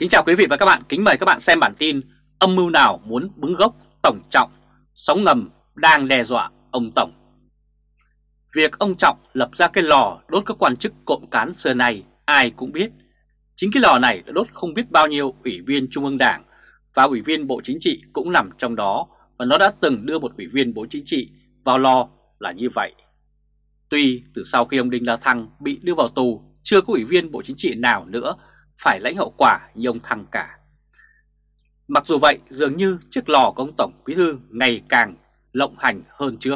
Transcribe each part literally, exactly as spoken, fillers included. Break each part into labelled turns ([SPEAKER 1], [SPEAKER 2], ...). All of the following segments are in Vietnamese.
[SPEAKER 1] Kính chào quý vị và các bạn, kính mời các bạn xem bản tin âm mưu nào muốn bứng gốc Tổng Trọng, sóng ngầm đang đe dọa ông Tổng. Việc ông Trọng lập ra cái lò đốt các quan chức cộm cán xưa nay ai cũng biết. Chính cái lò này đã đốt không biết bao nhiêu ủy viên Trung ương Đảng và ủy viên Bộ Chính trị cũng nằm trong đó, và nó đã từng đưa một ủy viên Bộ Chính trị vào lò là như vậy. Tuy từ sau khi ông Đinh La Thăng bị đưa vào tù, chưa có ủy viên Bộ Chính trị nào nữa phải lãnh hậu quả như ông Thăng cả. Mặc dù vậy, dường như chiếc lò của ông Tổng Bí thư ngày càng lộng hành hơn trước.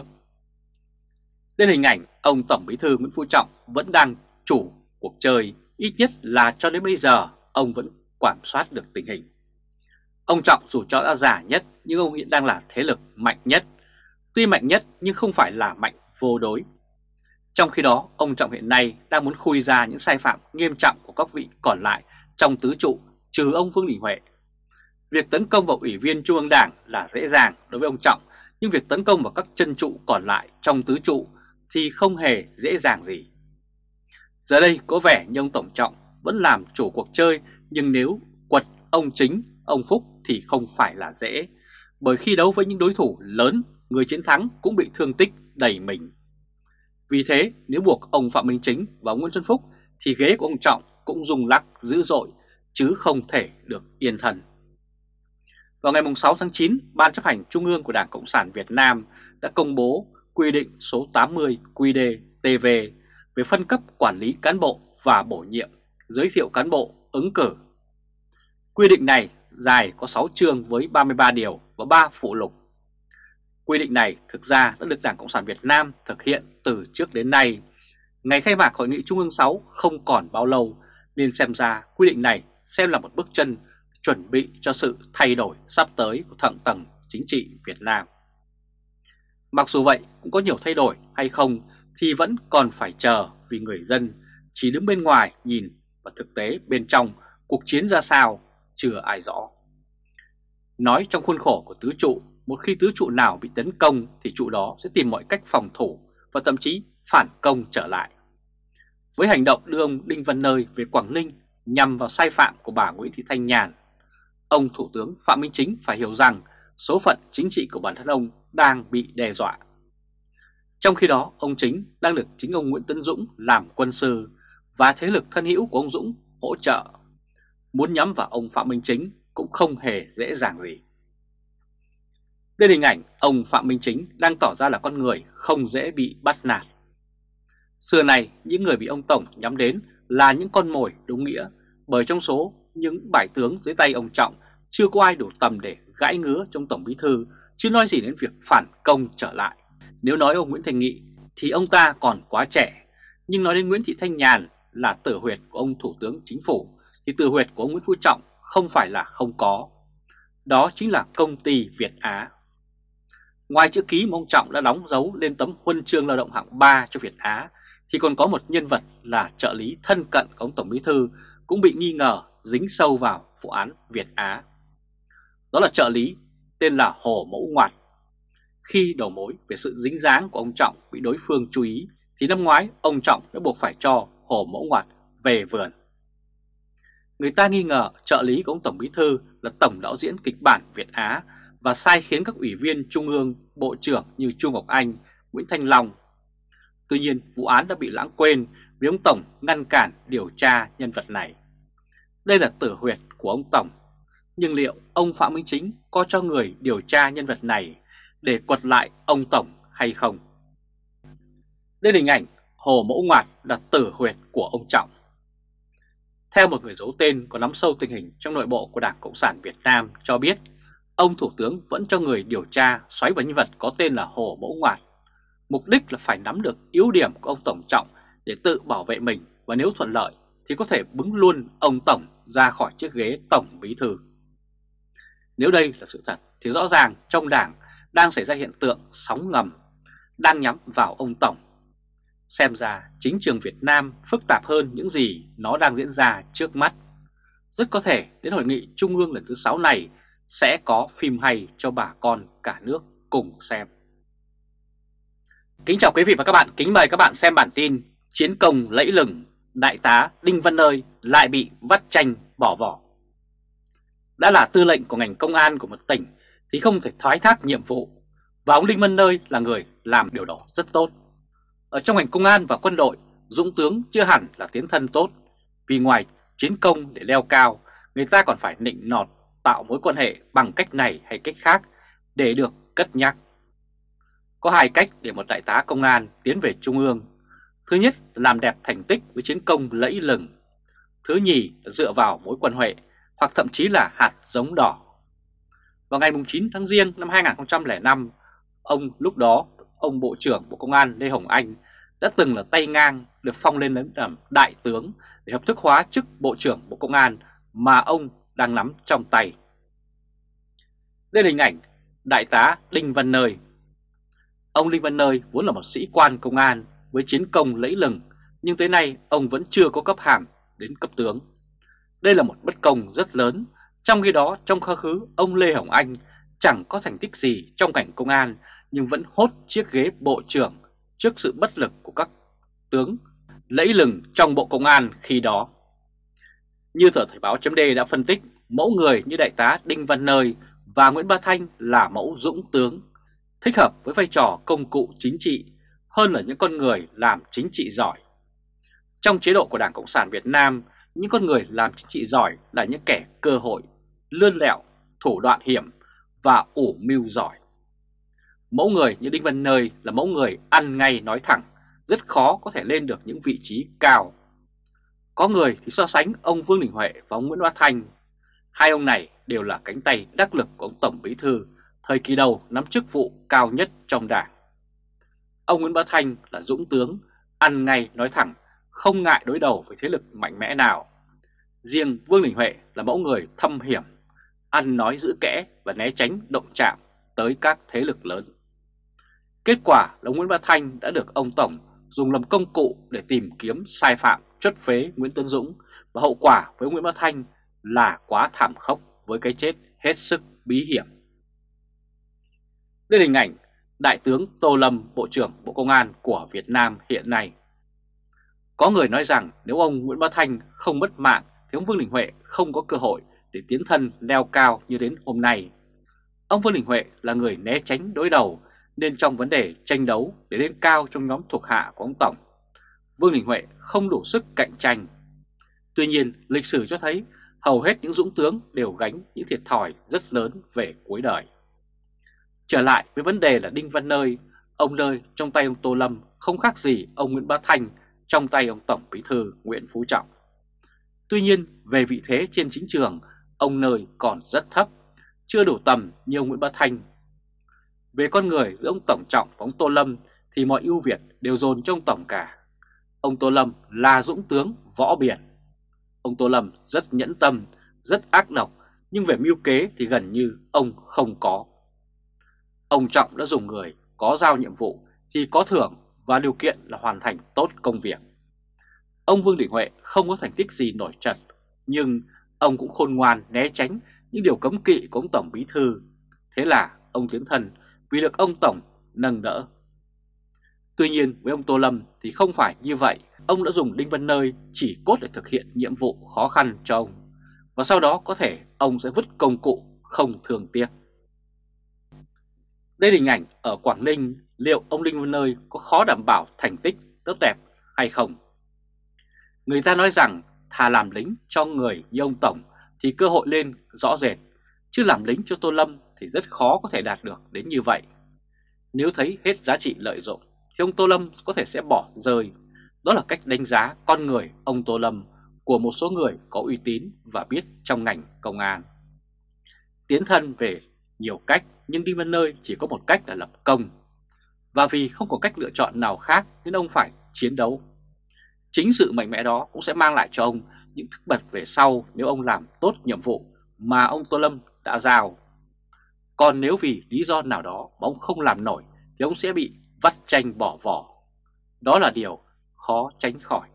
[SPEAKER 1] Đến hình ảnh ông Tổng Bí thư Nguyễn Phú Trọng vẫn đang chủ cuộc chơi, ít nhất là cho đến bây giờ ông vẫn quản soát được tình hình. Ông Trọng dù cho đã già nhất nhưng ông hiện đang là thế lực mạnh nhất. Tuy mạnh nhất nhưng không phải là mạnh vô đối. Trong khi đó, ông Trọng hiện nay đang muốn khui ra những sai phạm nghiêm trọng của các vị còn lại trong tứ trụ, trừ ông Vương Đình Huệ. Việc tấn công vào ủy viên Trung ương Đảng là dễ dàng đối với ông Trọng, nhưng việc tấn công vào các chân trụ còn lại trong tứ trụ thì không hề dễ dàng gì. Giờ đây có vẻ như ông Tổng Trọng vẫn làm chủ cuộc chơi, nhưng nếu quật ông Chính, ông Phúc thì không phải là dễ, bởi khi đấu với những đối thủ lớn, người chiến thắng cũng bị thương tích đầy mình. Vì thế, nếu buộc ông Phạm Minh Chính và ông Nguyễn Xuân Phúc thì ghế của ông Trọng cũng rung lắc dữ dội, chứ không thể được yên thân. Vào ngày sáu tháng chín, Ban chấp hành Trung ương của Đảng Cộng sản Việt Nam đã công bố quy định số tám mươi Q D T V về phân cấp quản lý cán bộ và bổ nhiệm, giới thiệu cán bộ ứng cử. Quy định này dài có sáu chương với ba mươi ba điều và ba phụ lục. Quy định này thực ra đã được Đảng Cộng sản Việt Nam thực hiện từ trước đến nay. Ngày khai mạc Hội nghị Trung ương sáu không còn bao lâu, nên xem ra quy định này xem là một bước chân chuẩn bị cho sự thay đổi sắp tới của thượng tầng chính trị Việt Nam. Mặc dù vậy, cũng có nhiều thay đổi hay không thì vẫn còn phải chờ, vì người dân chỉ đứng bên ngoài nhìn và thực tế bên trong cuộc chiến ra sao chưa ai rõ. Nói trong khuôn khổ của tứ trụ, một khi tứ trụ nào bị tấn công thì trụ đó sẽ tìm mọi cách phòng thủ và thậm chí phản công trở lại. Với hành động đưa ông Đinh Văn Nơi về Quảng Ninh nhằm vào sai phạm của bà Nguyễn Thị Thanh Nhàn, ông Thủ tướng Phạm Minh Chính phải hiểu rằng số phận chính trị của bản thân ông đang bị đe dọa. Trong khi đó, ông Chính đang được chính ông Nguyễn Tấn Dũng làm quân sư và thế lực thân hữu của ông Dũng hỗ trợ. Muốn nhắm vào ông Phạm Minh Chính cũng không hề dễ dàng gì. Đây là hình ảnh ông Phạm Minh Chính đang tỏ ra là con người không dễ bị bắt nạt. Xưa này, những người bị ông Tổng nhắm đến là những con mồi đúng nghĩa, bởi trong số những bại tướng dưới tay ông Trọng chưa có ai đủ tầm để gãi ngứa trong Tổng Bí thư, chứ nói gì đến việc phản công trở lại. Nếu nói ông Nguyễn Thành Nghị thì ông ta còn quá trẻ, nhưng nói đến Nguyễn Thị Thanh Nhàn là tử huyệt của ông Thủ tướng Chính phủ thì tử huyệt của ông Nguyễn Phú Trọng không phải là không có. Đó chính là công ty Việt Á. Ngoài chữ ký mà ông Trọng đã đóng dấu lên tấm huân chương lao động hạng ba cho Việt Á, thì còn có một nhân vật là trợ lý thân cận của ông Tổng Bí thư cũng bị nghi ngờ dính sâu vào vụ án Việt Á. Đó là trợ lý tên là Hồ Mẫu Ngoạt. Khi đầu mối về sự dính dáng của ông Trọng bị đối phương chú ý, thì năm ngoái ông Trọng đã buộc phải cho Hồ Mẫu Ngoạt về vườn. Người ta nghi ngờ trợ lý của ông Tổng Bí thư là tổng đạo diễn kịch bản Việt Á và sai khiến các ủy viên Trung ương, Bộ trưởng như Chu Ngọc Anh, Nguyễn Thanh Long. Tuy nhiên, vụ án đã bị lãng quên vì ông Tổng ngăn cản điều tra nhân vật này. Đây là tử huyệt của ông Tổng, nhưng liệu ông Phạm Minh Chính có cho người điều tra nhân vật này để quật lại ông Tổng hay không? Đây là hình ảnh Hồ Mẫu Ngoạt là tử huyệt của ông Trọng. Theo một người giấu tên có nắm sâu tình hình trong nội bộ của Đảng Cộng sản Việt Nam cho biết, ông Thủ tướng vẫn cho người điều tra xoáy vào nhân vật có tên là Hồ Mẫu Ngoạt. Mục đích là phải nắm được yếu điểm của ông Tổng Trọng để tự bảo vệ mình, và nếu thuận lợi thì có thể bứng luôn ông Tổng ra khỏi chiếc ghế Tổng Bí thư. Nếu đây là sự thật thì rõ ràng trong Đảng đang xảy ra hiện tượng sóng ngầm đang nhắm vào ông Tổng. Xem ra chính trường Việt Nam phức tạp hơn những gì nó đang diễn ra trước mắt. Rất có thể đến Hội nghị Trung ương lần thứ sáu này sẽ có phim hay cho bà con cả nước cùng xem. Kính chào quý vị và các bạn, kính mời các bạn xem bản tin Chiến công lẫy lừng, Đại tá Đinh Văn Nơi lại bị vắt chanh bỏ vỏ. Đã là tư lệnh của ngành công an của một tỉnh thì không thể thoái thác nhiệm vụ, và ông Đinh Văn Nơi là người làm điều đó rất tốt. Ở trong ngành công an và quân đội, dũng tướng chưa hẳn là tiến thân tốt, vì ngoài chiến công để leo cao, người ta còn phải nịnh nọt, tạo mối quan hệ bằng cách này hay cách khác để được cất nhắc. Có hai cách để một đại tá công an tiến về Trung ương. Thứ nhất là làm đẹp thành tích với chiến công lẫy lừng. Thứ nhì là dựa vào mối quan hệ hoặc thậm chí là hạt giống đỏ. Vào ngày chín tháng Giêng năm hai nghìn không trăm lẻ năm, ông lúc đó ông Bộ trưởng Bộ Công an Lê Hồng Anh đã từng là tay ngang được phong lên làm đại tướng để hợp thức hóa chức Bộ trưởng Bộ Công an mà ông đang nắm trong tay. Đây là hình ảnh đại tá Đinh Văn Nơi. Ông Đinh Văn Nơi vốn là một sĩ quan công an với chiến công lẫy lừng, nhưng tới nay ông vẫn chưa có cấp hàm đến cấp tướng. Đây là một bất công rất lớn. Trong khi đó, trong quá khứ, ông Lê Hồng Anh chẳng có thành tích gì trong ngành công an nhưng vẫn hốt chiếc ghế bộ trưởng trước sự bất lực của các tướng lẫy lừng trong Bộ Công an khi đó. Như tờ Thời báo chấm D đã phân tích, mẫu người như đại tá Đinh Văn Nơi và Nguyễn Bá Thanh là mẫu dũng tướng, thích hợp với vai trò công cụ chính trị hơn là những con người làm chính trị giỏi. Trong chế độ của Đảng Cộng sản Việt Nam, những con người làm chính trị giỏi là những kẻ cơ hội, lươn lẹo, thủ đoạn hiểm và ủ mưu giỏi. Mẫu người như Đinh Văn Nơi là mẫu người ăn ngay nói thẳng, rất khó có thể lên được những vị trí cao. Có người thì so sánh ông Vương Đình Huệ và ông Nguyễn Bá Thanh. Hai ông này đều là cánh tay đắc lực của ông Tổng Bí thư thời kỳ đầu nắm chức vụ cao nhất trong Đảng. Ông Nguyễn Bá Thanh là dũng tướng, ăn ngay nói thẳng, không ngại đối đầu với thế lực mạnh mẽ nào. Riêng Vương Đình Huệ là mẫu người thâm hiểm, ăn nói giữ kẽ và né tránh động chạm tới các thế lực lớn. Kết quả là Nguyễn Bá Thanh đã được ông Tổng dùng làm công cụ để tìm kiếm sai phạm chuất phế Nguyễn Tấn Dũng, và hậu quả với Nguyễn Bá Thanh là quá thảm khốc với cái chết hết sức bí hiểm. Đây là hình ảnh Đại tướng Tô Lâm, Bộ trưởng Bộ Công an của Việt Nam hiện nay. Có người nói rằng nếu ông Nguyễn Bá Thanh không mất mạng thì ông Vương Đình Huệ không có cơ hội để tiến thân leo cao như đến hôm nay. Ông Vương Đình Huệ là người né tránh đối đầu, nên trong vấn đề tranh đấu để lên cao trong nhóm thuộc hạ của ông Tổng, Vương Đình Huệ không đủ sức cạnh tranh. Tuy nhiên, lịch sử cho thấy hầu hết những dũng tướng đều gánh những thiệt thòi rất lớn về cuối đời. Trở lại với vấn đề là Đinh Văn Nơi, ông Nơi trong tay ông Tô Lâm không khác gì ông Nguyễn Bá Thanh trong tay ông Tổng Bí thư Nguyễn Phú Trọng. Tuy nhiên, về vị thế trên chính trường, ông Nơi còn rất thấp, chưa đủ tầm như ông Nguyễn Bá Thanh. Về con người giữa ông Tổng Trọng và ông Tô Lâm thì mọi ưu việt đều dồn cho ông Tổng cả. Ông Tô Lâm là dũng tướng võ biển. Ông Tô Lâm rất nhẫn tâm, rất ác độc, nhưng về mưu kế thì gần như ông không có. Ông Trọng đã dùng người có giao nhiệm vụ thì có thưởng và điều kiện là hoàn thành tốt công việc. Ông Vương Đình Huệ không có thành tích gì nổi trật, nhưng ông cũng khôn ngoan né tránh những điều cấm kỵ của ông Tổng Bí thư. Thế là ông tiến thân vì được ông Tổng nâng đỡ. Tuy nhiên với ông Tô Lâm thì không phải như vậy. Ông đã dùng Đinh Văn Nơi chỉ cốt để thực hiện nhiệm vụ khó khăn cho ông, và sau đó có thể ông sẽ vứt công cụ không thương tiếc. Đây là hình ảnh ở Quảng Ninh, liệu ông Đinh Văn Nơi có khó đảm bảo thành tích tốt đẹp hay không? Người ta nói rằng thà làm lính cho người như ông Tổng thì cơ hội lên rõ rệt, chứ làm lính cho Tô Lâm thì rất khó có thể đạt được đến như vậy. Nếu thấy hết giá trị lợi dụng thì ông Tô Lâm có thể sẽ bỏ rơi. Đó là cách đánh giá con người ông Tô Lâm của một số người có uy tín và biết trong ngành công an. Tiến thân về nhiều cách, nhưng Đinh Văn Nơi chỉ có một cách là lập công. Và vì không có cách lựa chọn nào khác nên ông phải chiến đấu. Chính sự mạnh mẽ đó cũng sẽ mang lại cho ông những thức bật về sau nếu ông làm tốt nhiệm vụ mà ông Tô Lâm đã giao. Còn nếu vì lý do nào đó mà ông không làm nổi thì ông sẽ bị vắt chanh bỏ vỏ. Đó là điều khó tránh khỏi.